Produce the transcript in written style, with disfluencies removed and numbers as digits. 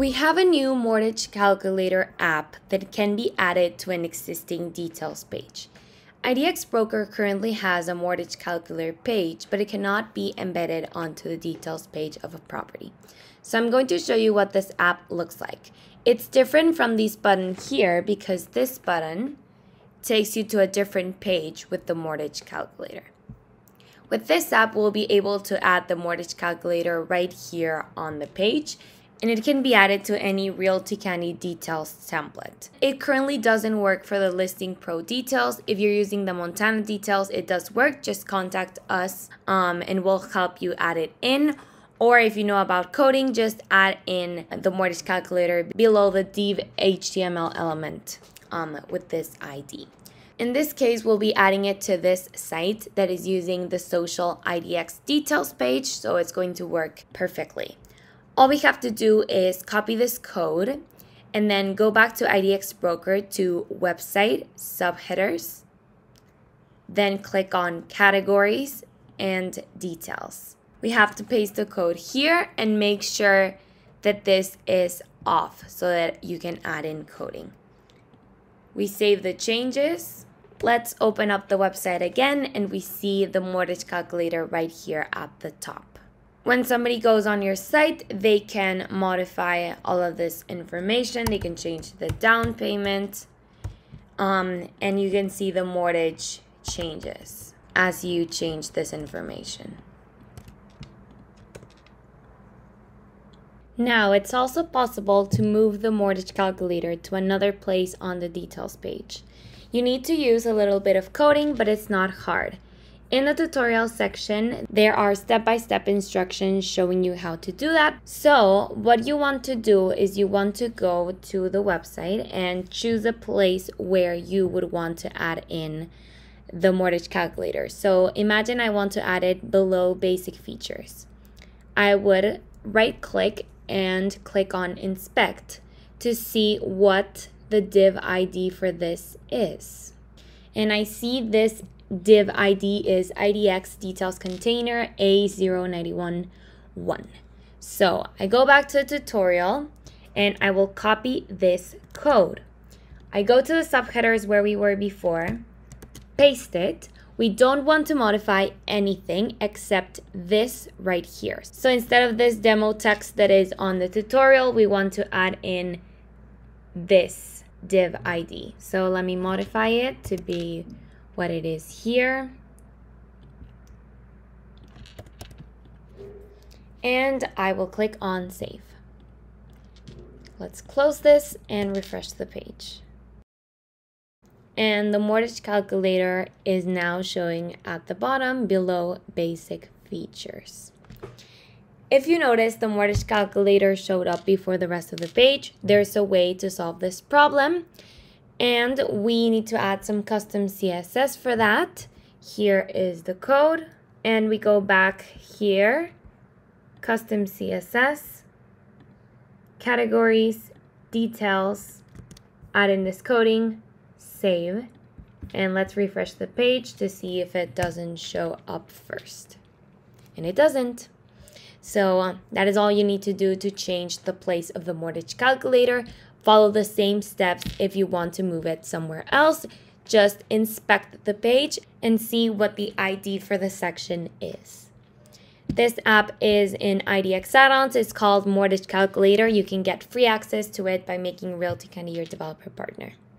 We have a new mortgage calculator app that can be added to an existing details page. IDX Broker currently has a mortgage calculator page, but it cannot be embedded onto the details page of a property. So I'm going to show you what this app looks like. It's different from this button here because this button takes you to a different page with the mortgage calculator. With this app, we'll be able to add the mortgage calculator right here on the page, and it can be added to any Realty Candy details template. It currently doesn't work for the Listing Pro details. If you're using the Montana details, it does work. Just contact us and we'll help you add it in. Or if you know about coding, just add in the mortgage calculator below the div HTML element with this ID. In this case, we'll be adding it to this site that is using the social IDX details page, so it's going to work perfectly. All we have to do is copy this code and then go back to IDX Broker to Website, Subheaders, then click on Categories and Details. We have to paste the code here and make sure that this is off so that you can add in coding. We save the changes. Let's open up the website again and we see the mortgage calculator right here at the top. When somebody goes on your site, they can modify all of this information. They can change the down payment, and you can see the mortgage changes as you change this information. Now, it's also possible to move the mortgage calculator to another place on the details page. You need to use a little bit of coding, but it's not hard. In the tutorial section, there are step-by-step instructions showing you how to do that. So what you want to do is you want to go to the website and choose a place where you would want to add in the mortgage calculator. So imagine I want to add it below basic features. I would right-click and click on Inspect to see what the div ID for this is. And I see this div ID is IDX Details Container A0911. So I go back to the tutorial and I will copy this code. I go to the subheaders where we were before, paste it. We don't want to modify anything except this right here. So instead of this demo text that is on the tutorial, we want to add in this div ID. So let me modify it to be what it is here. And I will click on Save. Let's close this and refresh the page. And the mortgage calculator is now showing at the bottom below basic features. If you notice the mortgage calculator showed up before the rest of the page, there's a way to solve this problem. And we need to add some custom CSS for that. Here is the code. And we go back here, custom CSS, categories, details, add in this coding, save. And let's refresh the page to see if it doesn't show up first. And it doesn't. So that is all you need to do to change the place of the mortgage calculator. Follow the same steps if you want to move it somewhere else. Just inspect the page and see what the ID for the section is. This app is in IDXAddons. It's called Mortgage Calculator. You can get free access to it by making Realty Candy your developer partner.